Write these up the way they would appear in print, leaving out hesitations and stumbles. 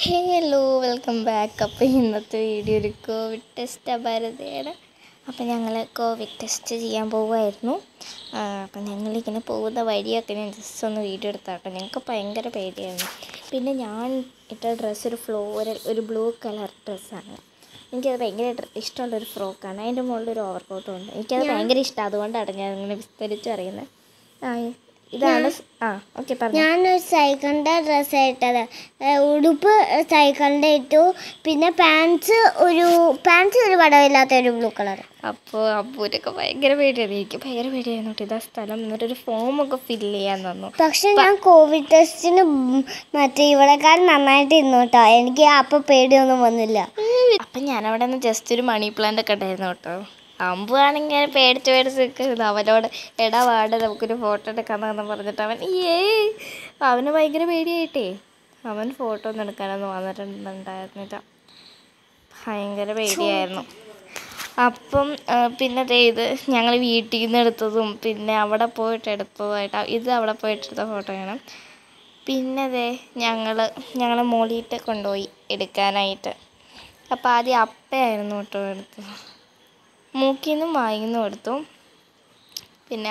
Hello welcome back. അപ്പോൾ ഇന്നത്തെ video ഒരു കോവിഡ് ടെസ്റ്റ് ഭാരതയാണ്. അപ്പോൾ ഞങ്ങൾ കോവിഡ് ടെസ്റ്റ് ചെയ്യാൻ പോവുമായിരുന്നു. അപ്പം ഞങ്ങളിങ്ങനെ പോകുന്ന വഴിയൊക്കെ ഞാൻ ജസ്റ്റ് ഒന്ന് വീഡിയോ എടുത്താട്ടോ. ഞങ്ങൾക്ക് ഭയങ്കര പേടിയായിരുന്നു. പിന്നെ ഞാൻ ഇട്ട ഡ്രസ്സ് ഒരു ബ്ലൂ കളർ ഡ്രസ്സാണ്. എനിക്കത് ഭയങ്കര ഇഷ്ടമുള്ളൊരു ഫ്രോക്കാണ്. അതിൻ്റെ മുകളിലൊരു ഓവർകോട്ടും ഉണ്ട്. എനിക്കത് ഭയങ്കര ഇഷ്ടമാണ്. അതുകൊണ്ടാണ് ഞാൻ അങ്ങനെ വിസ്തരിച്ച് അറിയുന്നത്. ഇതാണ് ഓക്കെ പറഞ്ഞു. ഞാനൊരു സൈക്കിളിൻ്റെ ഡ്രസ്സാണ് ഇട്ടത്. ഉടുപ്പ് സൈക്കിളിൻ്റെ ഇട്ടു. പിന്നെ പാൻസ് ഒരു പടമില്ലാത്ത ഒരു ബ്ലൂ കളർ. അപ്പോൾ അപ്പൂരൊക്കെ ഭയങ്കര പേടിയായിരുന്നു. എനിക്ക് ഭയങ്കര പേടിയായിരുന്നു കേട്ടോ. ഇതാ സ്ഥലം. എന്നിട്ടൊരു ഫോമൊക്കെ ഫില്ല് ചെയ്യാൻ തന്നു. പക്ഷെ ഞാൻ കോവിഡ് ടെസ്റ്റിന് മറ്റേ ഇവിടെക്കാരൻ നന്നായിട്ട് ഇരുന്നു കേട്ടോ. എനിക്ക് അപ്പോൾ പേടിയൊന്നും വന്നില്ല. അപ്പം ഞാനവിടെ നിന്ന് ജസ്റ്റ് ഒരു മണി പ്ലാന്റ് ഒക്കെ ഉണ്ടായിരുന്നു കേട്ടോ. അമ്പുവാണെങ്കിൽ പേടിച്ച് നിൽക്കരുത്. അവനോട് വാട് നമുക്കൊരു ഫോട്ടോ എടുക്കാമെന്ന് പറഞ്ഞിട്ട് അവന് ഭയങ്കര പേടിയായിട്ടേ അവൻ ഫോട്ടോ ഒന്നും എടുക്കാനൊന്നും വന്നിട്ടുണ്ടായിരുന്നില്ല. ഭയങ്കര പേടിയായിരുന്നു. അപ്പം പിന്നെ ഇത് ഞങ്ങൾ വീട്ടിൽ നിന്ന് എടുത്തതും പിന്നെ അവിടെ പോയിട്ട് എടുത്തതുമായിട്ട് ഇത് അവിടെ പോയിട്ടെടുത്ത ഫോട്ടോയാണ്. പിന്നെ ഞങ്ങൾ മോളിയിട്ട് കൊണ്ടുപോയി എടുക്കാനായിട്ട്. അപ്പോൾ ആദ്യം അപ്പയായിരുന്നു കേട്ടോ എടുത്തത്. മൂക്കിൽ നിന്നും വായിൽ നിന്നും എടുത്തു. പിന്നെ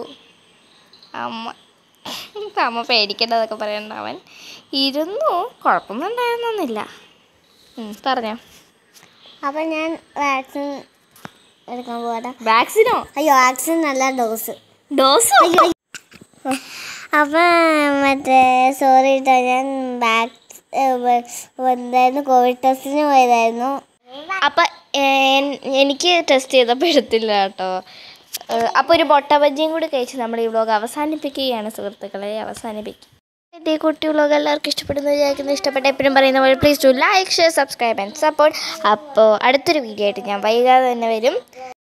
അമ്മ പേടിക്കേണ്ടതൊക്കെ പറയണ്ട. അവൻ ഇരുന്നു. കുഴപ്പമൊന്നും ഉണ്ടായിരുന്നൊന്നുമില്ല. പറഞ്ഞോ. അപ്പം ഞാൻ വാക്സിൻ എടുക്കാൻ പോകട്ടെ. വാക്സിനോ? അയ്യോ, വാക്സിൻ നല്ല ഡോസോ? അപ്പം മറ്റേ സോറി കേട്ടോ, ഞാൻ എന്തായിരുന്നു കോവിഡ് ടെസ്റ്റിന് പോയതായിരുന്നു. അപ്പം എനിക്ക് ടെസ്റ്റ് ചെയ്തപ്പോൾ എടുത്തില്ല കേട്ടോ. അപ്പോൾ ഒരു മുട്ട ബജ്ജിയും കൂടി കഴിച്ച് നമ്മൾ ഈ വ്ളോഗ് അവസാനിപ്പിക്കുകയാണ് സുഹൃത്തുക്കളെ. എൻ്റെ ഈ കുട്ടി വ്ളോഗ് എല്ലാവർക്കും ഇഷ്ടപ്പെടുന്നു വിചാരിക്കുന്നു. ഇഷ്ടപ്പെട്ട എപ്പോഴും പറയുന്ന പോലെ please to like, share, subscribe and support. അപ്പോൾ അടുത്തൊരു വീഡിയോ ആയിട്ട് ഞാൻ വൈകാതെ തന്നെ വരും.